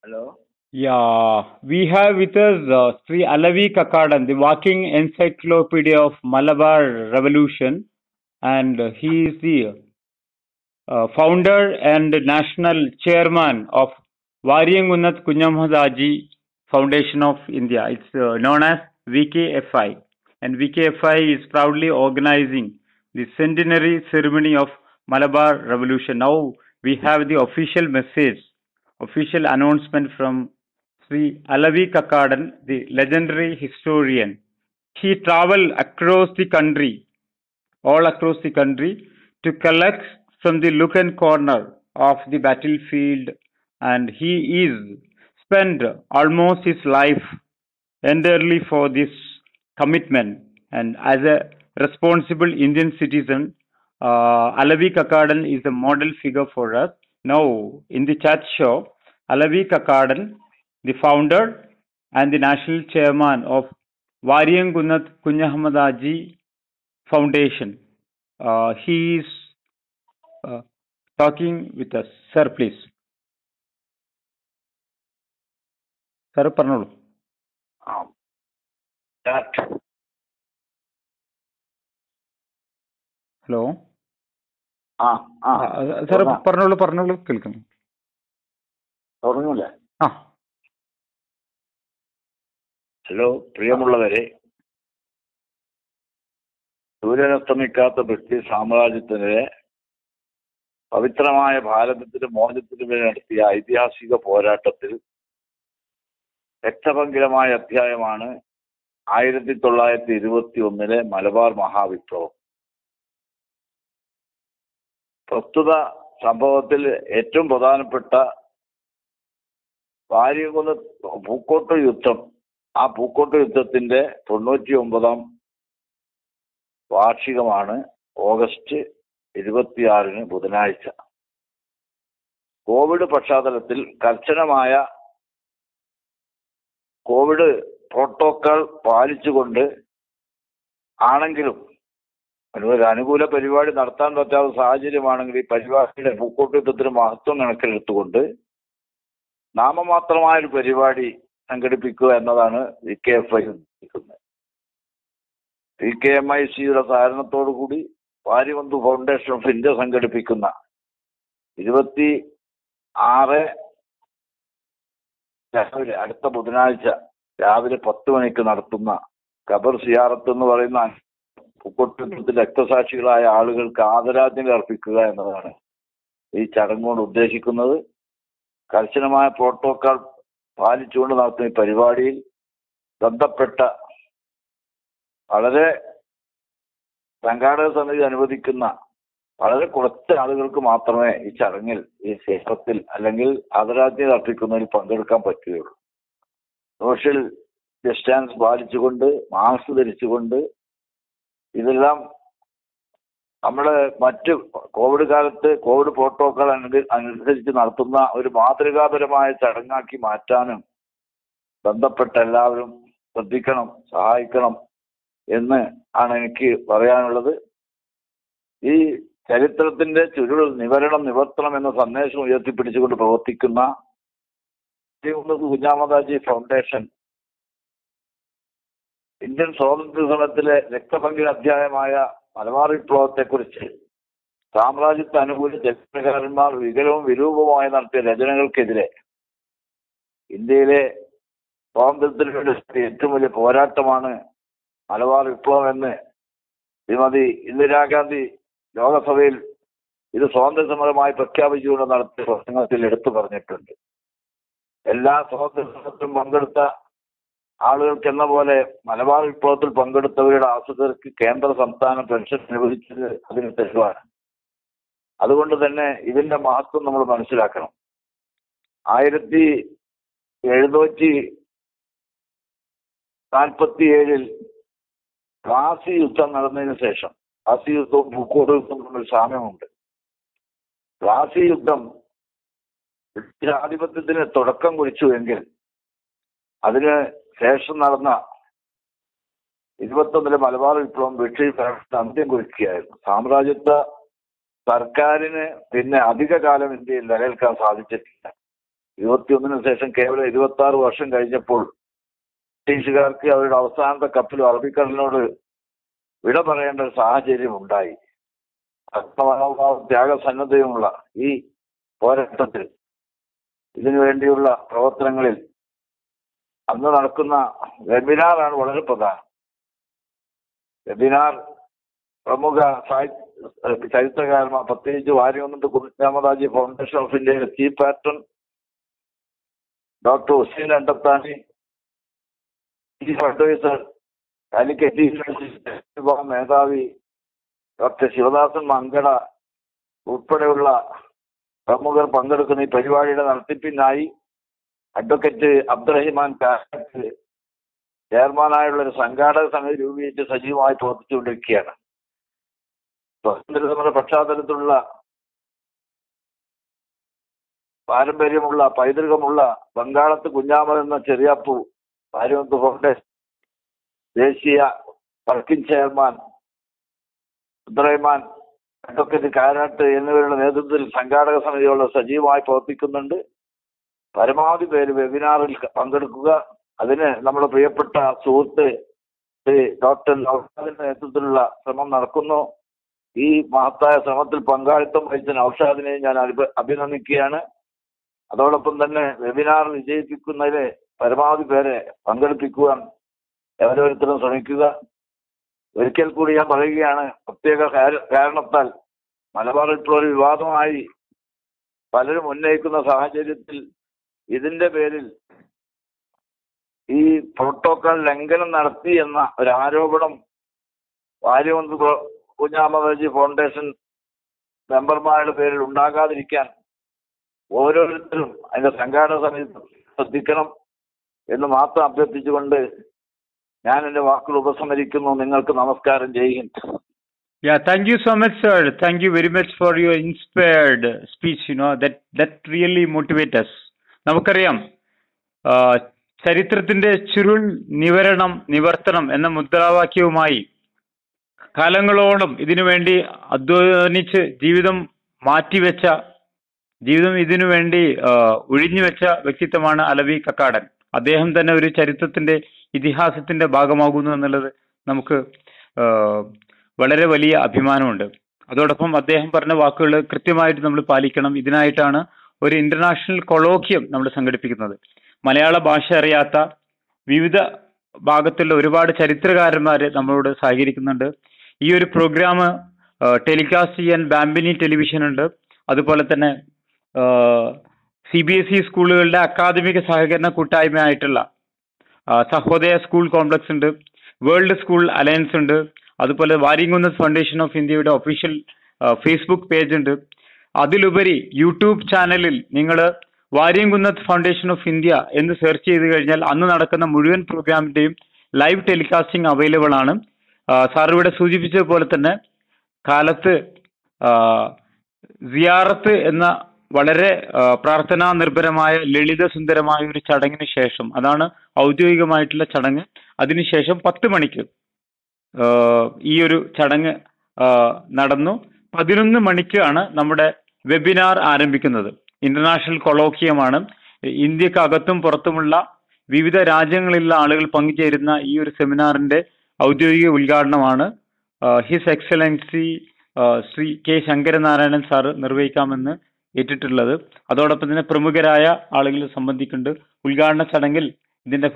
Hello. Yeah, we have with us Sri Alavi Kakadan, the walking encyclopedia of Malabar Revolution, and he is the founder and national chairman of Variyangunath Kunyamhadaji Foundation of India. It's known as VKFI, and VKFI is proudly organizing the centenary ceremony of Malabar Revolution. Now we have the official announcement from Sri Alavi Kakadan, the legendary historian. He traveled all across the country to collect from the nook and corner of the battlefield, and he is spent almost his life entirely for this commitment. And as a responsible Indian citizen, Alavi Kakadan is a model figure for us. Now, in the chat show, Alavi Kakadan, the founder and the national chairman of Variyangunath Kunyahamadaji Foundation. He is uh, talking with us. Sir, please. Sir, പറഞ്ഞോളൂ. Hello. Sir പറഞ്ഞോളൂ കേൾക്കുന്നു. തുടങ്ങൂലേ? ആ. Hello, പ്രിയമുള്ളവരെ, സൂര്യനസ്തമിക്കാത്ത British സാമ്രാജ്യത്തിനെതിരെ പവിത്രമായ ഭാരതത്തിന്റെ മോചനത്തിന് വേണ്ടി നടത്തിയ ഐതിഹാസിക പോരാട്ടത്തിൽ രക്തപങ്കിലമായ അധ്യായമാണ് 1921 മലബാർ മഹാവിപ്ലവം. പ്രസ്തുത സംഭവത്തിൽ ഏറ്റവും പ്രധാനപ്പെട്ട വാര്യംകുന്ന് പൂക്കോട്ട് യുദ്ധം, ആ പൂക്കോട്ട് യുദ്ധത്തിന്റെ 99ാം വാർഷികമാണ് ഓഗസ്റ്റ് 26 ബുധനാഴ്ച. കോവിഡ് പശ്ചാത്തലത്തിൽ കർശനമായ കോവിഡ് പ്രോട്ടോക്കോൾ പാലിച്ചുകൊണ്ട് ആണെങ്കിലും ഒരു അനുകൂല പരിപാടി നടത്താൻ പറ്റാത്ത സാഹചര്യമാണെങ്കിൽ ഈ പരിപാടിയുടെ പൂക്കോട്ട് യുദ്ധത്തിന് മഹത്വം കണക്കിലെടുത്തുകൊണ്ട് നാമമാത്രമായൊരു പരിപാടി സംഘടിപ്പിക്കുക എന്നതാണ് VKFI ഉദ്ദേശിക്കുന്നത്. VKMICയുടെ സഹകരണത്തോടുകൂടി വാര്യബന്ധു ഫൗണ്ടേഷൻ ഓഫ് ഇന്ത്യ സംഘടിപ്പിക്കുന്ന 26 രാവിലെ അടുത്ത ബുധനാഴ്ച രാവിലെ 10 മണിക്ക് നടത്തുന്ന ഖബർ സിയാറത്ത് എന്ന് പറയുന്ന പൂക്കോട്ട് യുദ്ധത്തിൽ രക്തസാക്ഷികളായ ആളുകൾക്ക് ആദരാഞ്ജലി അർപ്പിക്കുക എന്നതാണ് ഈ ചടങ്ങുകൊണ്ട് ഉദ്ദേശിക്കുന്നത്. കർശനമായ പ്രോട്ടോക്കോൾ പാലിച്ചുകൊണ്ട് നടത്തുന്ന ഈ പരിപാടിയിൽ ബന്ധപ്പെട്ട വളരെ സംഘാടക സമിതി അനുവദിക്കുന്ന വളരെ കുറച്ച് ആളുകൾക്ക് മാത്രമേ ഈ ചടങ്ങിൽ, ഈ ക്ഷേത്രത്തിൽ അല്ലെങ്കിൽ ആദരാഞ്ജലി അർപ്പിക്കുന്നതിൽ പങ്കെടുക്കാൻ പറ്റുകയുള്ളൂ. സോഷ്യൽ ഡിസ്റ്റൻസ് പാലിച്ചുകൊണ്ട്, മാസ്ക് ധരിച്ചുകൊണ്ട്, ഇതെല്ലാം നമ്മുടെ മറ്റ് കോവിഡ് കാലത്ത് കോവിഡ് പ്രോട്ടോക്കോൾ അനുസരിച്ച് നടത്തുന്ന ഒരു മാതൃകാപരമായ ചടങ്ങാക്കി മാറ്റാനും ബന്ധപ്പെട്ട എല്ലാവരും ശ്രദ്ധിക്കണം, സഹായിക്കണം എന്ന് ആണ് എനിക്ക് പറയാനുള്ളത്. ഈ ചരിത്രത്തിന്റെ ചുരുൾ നിവർത്തണം എന്ന സന്ദേശം ഉയർത്തിപ്പിടിച്ചുകൊണ്ട് പ്രവർത്തിക്കുന്ന കുഞ്ഞാമദാജി ഫൗണ്ടേഷൻ ഇന്ത്യൻ സ്വാതന്ത്ര്യ സമരത്തിലെ രക്തപങ്കില അധ്യായമായ മലബാർ വിപ്ലവത്തെക്കുറിച്ച് സാമ്രാജ്യത്വ അനുകൂല ചരിത്രകാരന്മാർ വികലവും വിരൂപവുമായി നടത്തിയ രചനകൾക്കെതിരെ ഇന്ത്യയിലെ സ്വാതന്ത്ര്യത്തിന് വേണ്ടി ഏറ്റവും വലിയ പോരാട്ടമാണ് മലബാർ വിപ്ലവം എന്ന് ശ്രീമതി ഇന്ദിരാഗാന്ധി ലോകസഭയിൽ ഇത് സ്വാതന്ത്ര്യ സമരമായി പ്രഖ്യാപിച്ചുകൊണ്ട് നടത്തിയ പ്രസംഗത്തിൽ എടുത്തു പറഞ്ഞിട്ടുണ്ട്. എല്ലാ സ്വാതന്ത്ര്യ സമരത്തിലും പങ്കെടുത്ത ആളുകൾക്ക് എന്ന പോലെ മലബാർ വിപ്ലവത്തിൽ പങ്കെടുത്തവരുടെ ആശ്രിതർക്ക് കേന്ദ്ര സംസ്ഥാന പെൻഷൻ അനുവദിച്ചത് അതിന് തെളിവാണ്. അതുകൊണ്ട് തന്നെ ഇതിന്റെ മഹത്വം നമ്മൾ മനസ്സിലാക്കണം. 1747 പ്ലാസി യുദ്ധം നടന്നതിന് ശേഷം, പ്ലാസി യുദ്ധവും പൂക്കോട്ട് യുദ്ധവും തമ്മിൽ സാമ്യമുണ്ട്. പ്ലാസി യുദ്ധം ബ്രിട്ടീഷാധിപത്യത്തിന് തുടക്കം കുറിച്ചുവെങ്കിൽ അതിന് ശേഷം നടന്ന 21 മലബാർ വിപ്ലവം ബ്രിട്ടീഷ് ഭരണത്തിന് അന്ത്യം കുറിക്കുകയായിരുന്നു. സാമ്രാജ്യത്വ സർക്കാരിന് പിന്നെ അധിക കാലം ഇന്ത്യയിൽ നിലനിൽക്കാൻ സാധിച്ചിട്ടില്ല. 21 ശേഷം കേവലം 26 വർഷം കഴിഞ്ഞപ്പോൾ ബ്രിട്ടീഷുകാർക്ക് അവരുടെ അവസാനത്തെ കപ്പൽ അറബിക്കടലിനോട് വിട പറയേണ്ട ഒരു സാഹചര്യം ഉണ്ടായി. ആത്മമനോഭാവം ത്യാഗസന്നദ്ധയുമുള്ള ഈ പോരാട്ടത്തിൽ ഇതിനു വേണ്ടിയുള്ള പ്രവർത്തനങ്ങളിൽ അന്ന് നടക്കുന്ന വെബിനാറാണ് വളരെ പ്രധാനം. വെബിനാർ പ്രമുഖ ചരിത്രകാരന്മാർ, പ്രത്യേകിച്ച് വാര്യകുന്നത്ത് കുഞ്ഞഹമ്മദ് ഫൗണ്ടേഷൻ ഓഫ് ഇന്ത്യയുടെ chief patron doctor Hussain Andathani, chief adviser Calicut university മേധാവി ഡോക്ടർ ശിവദാസൻ മങ്കട ഉൾപ്പെടെയുള്ള പ്രമുഖർ പങ്കെടുക്കുന്ന ഈ പരിപാടിയുടെ നടത്തിപ്പിനായി അഡ്വക്കേറ്റ് അബ്ദുറഹിമാൻ കാലത്ത് ചെയർമാനായുള്ള ഒരു സംഘാടക സമിതി രൂപീകരിച്ച് സജീവമായി പ്രവർത്തിച്ചുകൊണ്ടിരിക്കുകയാണ്. സ്വാതന്ത്ര്യ സമര പശ്ചാത്തലത്തിലുള്ള പാരമ്പര്യമുള്ള പൈതൃകമുള്ള ബംഗാളത്ത് കുഞ്ഞാമത് എന്ന ചെറിയാപ്പു വാര്യകുന്നത്ത് ഫൗണ്ടേഷൻ ദേശീയ working chairman Abdurahiman, advocate Karat എന്നിവരുടെ നേതൃത്വത്തിൽ സംഘാടക സമിതിയോട് സജീവമായി പ്രവർത്തിക്കുന്നുണ്ട്. പരമാവധി പേര് വെബിനാറിൽ പങ്കെടുക്കുക. അതിന് നമ്മുടെ പ്രിയപ്പെട്ട സുഹൃത്ത് ഡോക്ടർ നൗഷാദിന്റെ നേതൃത്വത്തിലുള്ള ശ്രമം നടക്കുന്നു. ഈ മഹത്തായ ശ്രമത്തിൽ പങ്കാളിത്തം വഹിച്ച നൗഷാദിനെ ഞാൻ അഭിനന്ദിക്കുകയാണ്. അതോടൊപ്പം തന്നെ വെബിനാർ വിജയിപ്പിക്കുന്നതിന് പരമാവധി പേരെ പങ്കെടുപ്പിക്കുവാൻ ഓരോരുത്തരും ശ്രമിക്കുക. ഒരിക്കൽ കൂടി ഞാൻ പറയുകയാണ്, പ്രത്യേക കാരണത്താൽ മലബാർ ഇപ്പോൾ ഒരു വിവാദമായി പലരും ഉന്നയിക്കുന്ന സാഹചര്യത്തിൽ ഇതിന്റെ പേരിൽ ഈ പ്രോട്ടോകോൾ ലംഘനം നടത്തി എന്ന ഒരു ആരോപണം വാര്യകുന്നത്ത് കുഞ്ഞഹമ്മദ് ഫൗണ്ടേഷൻ മെമ്പർമാരുടെ പേരിൽ ഉണ്ടാകാതിരിക്കാൻ ഓരോരുത്തരും അതിന്റെ സംഘാടക സമിതി ശ്രദ്ധിക്കണം എന്ന് മാത്രം അഭ്യർത്ഥിച്ചുകൊണ്ട് ഞാൻ എന്റെ വാക്കുകൾ ഉപസംഹരിക്കുന്നു. നിങ്ങൾക്ക് നമസ്കാരം. ജയ് Hind. Yeah, thank you so much, sir. Thank you very much for your inspired speech. That really motivates us. നമുക്കറിയാം, ചരിത്രത്തിന്റെ ചുരുൾ നിവർത്തനം എന്ന മുദ്രാവാക്യവുമായി കാലങ്ങളോളം ഇതിനുവേണ്ടി അധ്വാനിച്ച് ജീവിതം ഇതിനുവേണ്ടി ഒഴിഞ്ഞുവെച്ച വ്യക്തിത്വമാണ് അലവി കക്കാടൻ. അദ്ദേഹം തന്നെ ഒരു ചരിത്രത്തിന്റെ ഇതിഹാസത്തിന്റെ ഭാഗമാകുന്നു എന്നുള്ളത് നമുക്ക് വളരെ വലിയ അഭിമാനമുണ്ട്. അതോടൊപ്പം അദ്ദേഹം പറഞ്ഞ വാക്കുകൾ കൃത്യമായിട്ട് നമ്മൾ പാലിക്കണം. ഇതിനായിട്ടാണ് ഒരു ഇന്റർനാഷണൽ കൊളോക്യം നമ്മൾ സംഘടിപ്പിക്കുന്നത്. മലയാള ഭാഷ അറിയാത്ത വിവിധ ഭാഗത്തുള്ള ഒരുപാട് ചരിത്രകാരന്മാര് നമ്മളോട് സഹകരിക്കുന്നുണ്ട്. ഈ ഒരു പ്രോഗ്രാം ടെലികാസ്റ്റ് ചെയ്യാൻ ബാംബിനി ടെലിവിഷൻ ഉണ്ട്. അതുപോലെ തന്നെ CBSE സ്കൂളുകളുടെ അക്കാദമിക സഹകരണ കൂട്ടായ്മയായിട്ടുള്ള സഹോദയ സ്കൂൾ കോംപ്ലക്സ് ഉണ്ട്, വേൾഡ് സ്കൂൾ അലയൻസ് ഉണ്ട്, അതുപോലെ വാര്യകുന്നത്ത് ഫൗണ്ടേഷൻ ഓഫ് ഇന്ത്യയുടെ ഒഫീഷ്യൽ ഫേസ്ബുക്ക് പേജ് ഉണ്ട്. അതിലുപരി യൂട്യൂബ് ചാനലിൽ നിങ്ങൾ വാര്യകുന്നത്ത് ഫൗണ്ടേഷൻ ഓഫ് ഇന്ത്യ എന്ന് സെർച്ച് ചെയ്ത് കഴിഞ്ഞാൽ അന്ന് നടക്കുന്ന മുഴുവൻ പ്രോഗ്രാമിന്റെയും ലൈവ് ടെലികാസ്റ്റിംഗ് അവൈലബിൾ ആണ്. സാർ ഇവിടെ സൂചിപ്പിച്ചതുപോലെ തന്നെ കാലത്ത് സിയാറത്ത് എന്ന വളരെ പ്രാർത്ഥനാ നിർഭരമായ ലളിത സുന്ദരമായ ഒരു ചടങ്ങിന് ശേഷം, അതാണ് ഔദ്യോഗികമായിട്ടുള്ള ചടങ്ങ്, അതിനുശേഷം 10 മണിക്ക് ഈ ഒരു ചടങ്ങ് നടന്നു. 11 മണിക്കാണ് നമ്മുടെ വെബിനാർ ആരംഭിക്കുന്നത്. ഇന്റർനാഷണൽ കൊളോക്കിയമാണ്. ഇന്ത്യക്കകത്തും പുറത്തുമുള്ള വിവിധ രാജ്യങ്ങളിലുള്ള ആളുകൾ പങ്കുചേരുന്ന ഈ ഒരു സെമിനാറിന്റെ ഔദ്യോഗിക ഉദ്ഘാടനമാണ് his excellency Shri K Sankaranarayanan sir നിർവഹിക്കാമെന്ന് ഏറ്റിട്ടുള്ളത്. അതോടൊപ്പം തന്നെ പ്രമുഖരായ ആളുകൾ സംബന്ധിക്കുന്നുണ്ട്. ഉദ്ഘാടന ചടങ്ങിൽ ഇതിന്റെ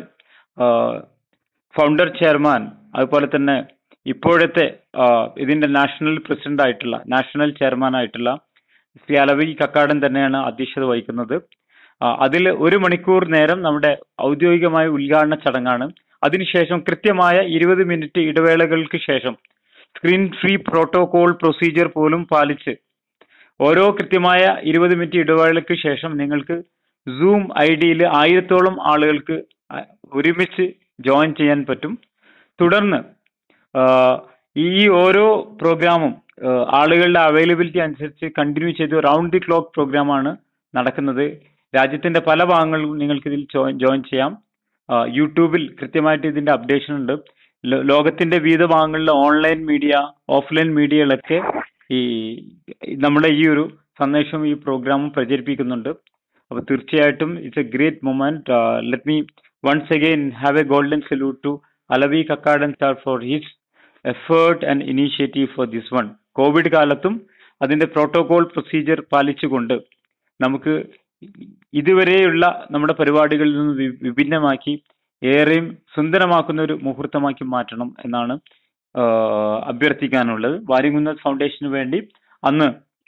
ഫൗണ്ടർ ചെയർമാൻ, അതുപോലെ തന്നെ ഇപ്പോഴത്തെ ഇതിന്റെ നാഷണൽ ചെയർമാൻ ആയിട്ടുള്ള ശ്രീ അലവി കക്കാടൻ തന്നെയാണ് അധ്യക്ഷത വഹിക്കുന്നത്. അതിൽ 1 മണിക്കൂർ നേരം നമ്മുടെ ഔദ്യോഗികമായ ഉദ്ഘാടന ചടങ്ങാണ്. അതിനുശേഷം കൃത്യമായ 20 മിനിറ്റ് ഇടവേളകൾക്ക് ശേഷം സ്ക്രീൻ ഫ്രീ പ്രോട്ടോകോൾ പ്രൊസീജിയർ പോലും പാലിച്ച് ഓരോ കൃത്യമായ 20 മിനിറ്റ് ഇടവേളയ്ക്ക് ശേഷം നിങ്ങൾക്ക് സൂം ഐഡിയിൽ 1000-ഓളം ആളുകൾക്ക് ഒരുമിച്ച് ജോയിൻ ചെയ്യാൻ പറ്റും. തുടർന്ന് ഈ ഓരോ പ്രോഗ്രാമും ആളുകളുടെ അവൈലബിലിറ്റി അനുസരിച്ച് കണ്ടിന്യൂ ചെയ്ത് റൗണ്ട് ദി ക്ലോക്ക് പ്രോഗ്രാമാണ് നടക്കുന്നത്. രാജ്യത്തിന്റെ പല ഭാഗങ്ങളിലും നിങ്ങൾക്ക് ഇതിൽ ജോയിൻ ചെയ്യാം. യൂട്യൂബിൽ കൃത്യമായിട്ട് ഇതിന്റെ അപ്ഡേഷൻ ഉണ്ട്. ലോകത്തിന്റെ വിവിധ ഭാഗങ്ങളിലെ ഓൺലൈൻ മീഡിയ, ഓഫ്ലൈൻ മീഡിയകളൊക്കെ നമ്മുടെ ഈ ഒരു സന്ദേശവും ഈ പ്രോഗ്രാമും പ്രചരിപ്പിക്കുന്നുണ്ട്. അപ്പോൾ തീർച്ചയായിട്ടും it's a great moment. Let me once again have a golden salute to Alavi Kakkadan sir for his effort and initiative for this one. Covid കാലത്തും അതിന്റെ പ്രോട്ടോകോൾ പ്രൊസീജിയർ പാലിച്ചുകൊണ്ട് നമുക്ക് ഇതുവരെയുള്ള നമ്മുടെ പരിപാടികളിൽ നിന്ന് വിഭിന്നമാക്കി ഏറെയും സുന്ദരമാക്കുന്ന ഒരു മുഹൂർത്തമാക്കി മാറ്റണം എന്നാണ് അഭ്യർത്ഥിക്കാനുള്ളത്. വാരികുന്നത്ത് ഫൗണ്ടേഷന് വേണ്ടി അന്ന്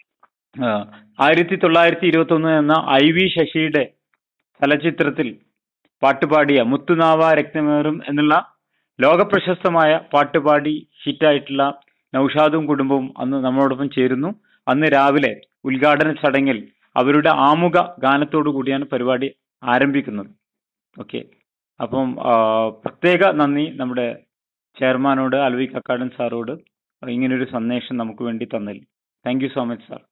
1921 എന്ന IV ശശിയുടെ ചലച്ചിത്രത്തിൽ പാട്ടുപാടിയ മുത്തുനാവ രത്നമേറും എന്നുള്ള ലോകപ്രശസ്തമായ പാട്ടുപാടി ഹിറ്റായിട്ടുള്ള നൗഷാദും കുടുംബവും അന്ന് നമ്മളോടൊപ്പം ചേരുന്നു. അന്ന് രാവിലെ ഉദ്ഘാടന ചടങ്ങിൽ അവരുടെ ആമുഖ ഗാനത്തോടു കൂടിയാണ് പരിപാടി ആരംഭിക്കുന്നത്. ഓക്കെ, അപ്പം പ്രത്യേക നന്ദി നമ്മുടെ ചെയർമാനോട്, അലവി കക്കാടൻ സാറോട് ഇങ്ങനൊരു സന്ദേശം നമുക്ക് വേണ്ടി തന്നതിൽ. Thank you so much sir.